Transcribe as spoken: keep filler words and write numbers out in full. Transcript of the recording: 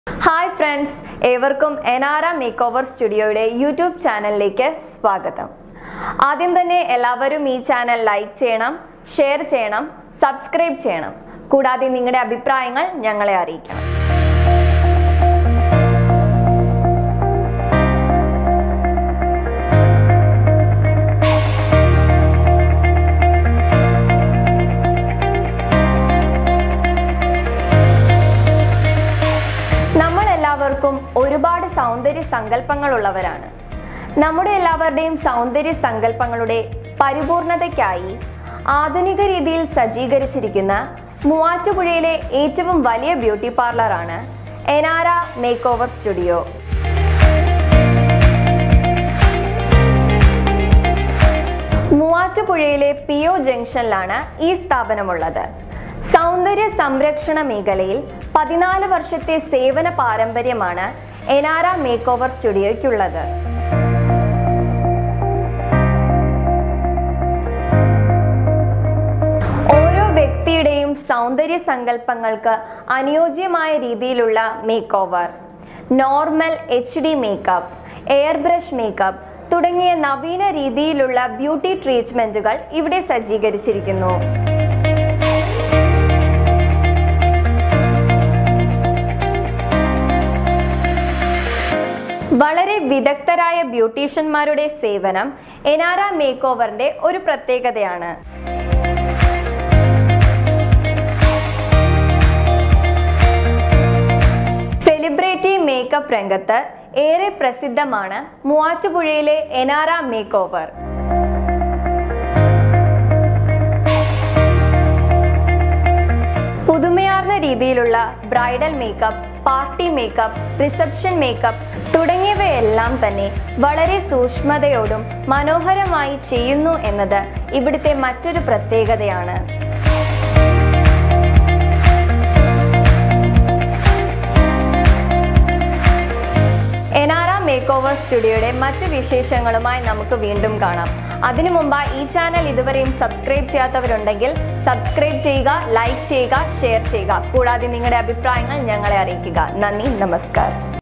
Hi friends, ഏവർക്കും എനാര makeover സ്റ്റുഡിയോയുടെ YouTube ചാനലിലേക്ക് സ്വാഗതം. ആദ്യം തന്നെ എല്ലാവരും ഈ ചാനൽ ലൈക്ക് ചെയ്യണം, ഷെയർ ചെയ്യണം, സബ്സ്ക്രൈബ് ചെയ്യണം. കൂടാതെ നിങ്ങളുടെ അഭിപ്രായങ്ങൾ ഞങ്ങളെ അറിയിക്കണം. എല്ലാവർക്കും ഒരുപാട് സൗന്ദര്യ സങ്കല്പങ്ങളുള്ളവരാണ്. നമ്മുടെ എല്ലാവരുടെയും സൗന്ദര്യ സങ്കല്പങ്ങളുടെ പരിപൂർണതയ്ക്കായി ആധുനിക രീതിയിൽ സജ്ജീകരിച്ചിരിക്കുന്ന മൂവാറ്റുപുഴയിലെ ഏറ്റവും വലിയ ബ്യൂട്ടി പാർലറാണ് എനാര മേക്കോവർ സ്റ്റുഡിയോ. മൂവാറ്റുപുഴയിലെ പി ഒ ജംഗ്ഷനിലാണ് ഈ സ്ഥാപനമുള്ളത്. സൗന്ദര്യ സംരക്ഷണ മേഖലയിൽ പതിനാല് വർഷത്തെ സേവന പാരമ്പര്യമാണ് എനാര മേക്കോവർ സ്റ്റുഡിയോയ്ക്കുള്ളത്. ഓരോ വ്യക്തിയുടെയും സൗന്ദര്യ സങ്കല്പങ്ങൾക്ക് അനുയോജ്യമായ രീതിയിലുള്ള makeover, normal, H D makeup, airbrush makeup തുടങ്ങിയ നവീന രീതിയിലുള്ള ബ്യൂട്ടി ട്രീറ്റ്മെന്റുകൾ ഇവിടെ സജ്ജീകരിച്ചിരിക്കുന്നു. വളരെ വിദഗ്ധരായ ബ്യൂട്ടീഷ്യന്മാരുടെ സേവനം എനാര മേക്ക് ഓവറിന്റെ ഒരു പ്രത്യേകതയാണ്. സെലിബ്രിറ്റി മേക്കപ്പ് രംഗത്ത് ഏറെ പ്രസിദ്ധമാണ് മൂവാറ്റുപുഴയിലെ എനാര മേക്ക് ഓവർ. പുതുമയാർന്ന രീതിയിലുള്ള bridal makeup, party makeup, reception makeup തുടങ്ങിയവയെല്ലാം തന്നെ വളരെ സൂക്ഷ്മതയോടും മനോഹരമായി ചെയ്യുന്നു എന്നത് ഇവിടുത്തെ മറ്റൊരു പ്രത്യേകതയാണ്. എനാര മേക്കോവർ സ്റ്റുഡിയോയുടെ മറ്റു വിശേഷങ്ങളുമായി നമുക്ക് വീണ്ടും കാണാം. അതിനു മുമ്പായി ഈ ചാനൽ ഇതുവരെയും സബ്സ്ക്രൈബ് ചെയ്യാത്തവരുണ്ടെങ്കിൽ സബ്സ്ക്രൈബ് ചെയ്യുക, ലൈക്ക് ചെയ്യുക, ഷെയർ ചെയ്യുക. കൂടാതെ നിങ്ങളുടെ അഭിപ്രായങ്ങൾ ഞങ്ങളെ അറിയിക്കുക. നന്ദി, നമസ്കാരം.